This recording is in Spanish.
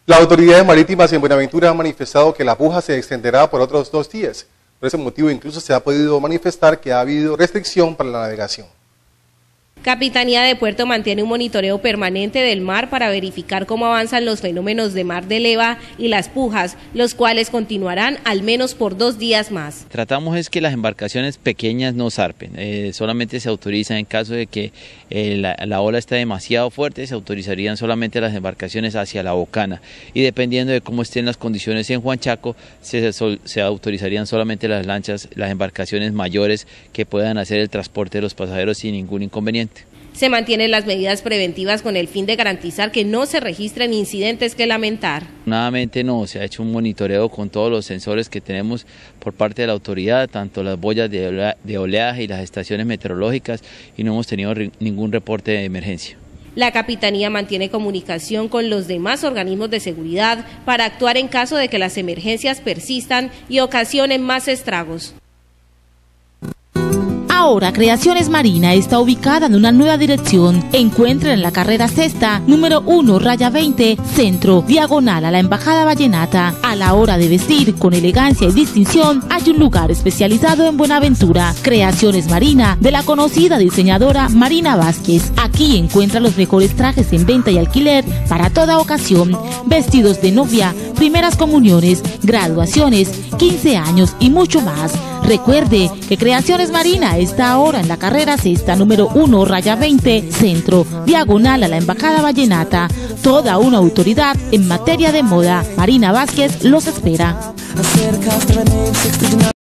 Las autoridades marítimas en Buenaventura han manifestado que la puja se extenderá por otros 2 días. Por ese motivo incluso se ha podido manifestar que ha habido restricción para la navegación. Capitanía de Puerto mantiene un monitoreo permanente del mar para verificar cómo avanzan los fenómenos de mar de leva y las pujas, los cuales continuarán al menos por 2 días más. Tratamos es que las embarcaciones pequeñas no zarpen, solamente se autoriza en caso de que la ola esté demasiado fuerte, se autorizarían solamente las embarcaciones hacia la bocana y dependiendo de cómo estén las condiciones en Juan Chaco, se autorizarían solamente las lanchas, las embarcaciones mayores que puedan hacer el transporte de los pasajeros sin ningún inconveniente. Se mantienen las medidas preventivas con el fin de garantizar que no se registren incidentes que lamentar. Nuevamente no, se ha hecho un monitoreo con todos los sensores que tenemos por parte de la autoridad, tanto las boyas de oleaje y las estaciones meteorológicas, y no hemos tenido ningún reporte de emergencia. La Capitanía mantiene comunicación con los demás organismos de seguridad para actuar en caso de que las emergencias persistan y ocasionen más estragos. Ahora Creaciones Marina está ubicada en una nueva dirección. Encuentra en la carrera sexta, número 1/20, centro, diagonal a la Embajada Vallenata. A la hora de vestir con elegancia y distinción, hay un lugar especializado en Buenaventura. Creaciones Marina, de la conocida diseñadora Marina Vázquez. Aquí encuentra los mejores trajes en venta y alquiler para toda ocasión. Vestidos de novia, primeras comuniones, graduaciones, 15 años y mucho más. Recuerde que Creaciones Marina está ahora en la carrera sexta, número 1/20, centro, diagonal a la Embajada Vallenata. Toda una autoridad en materia de moda. Marina Vázquez los espera.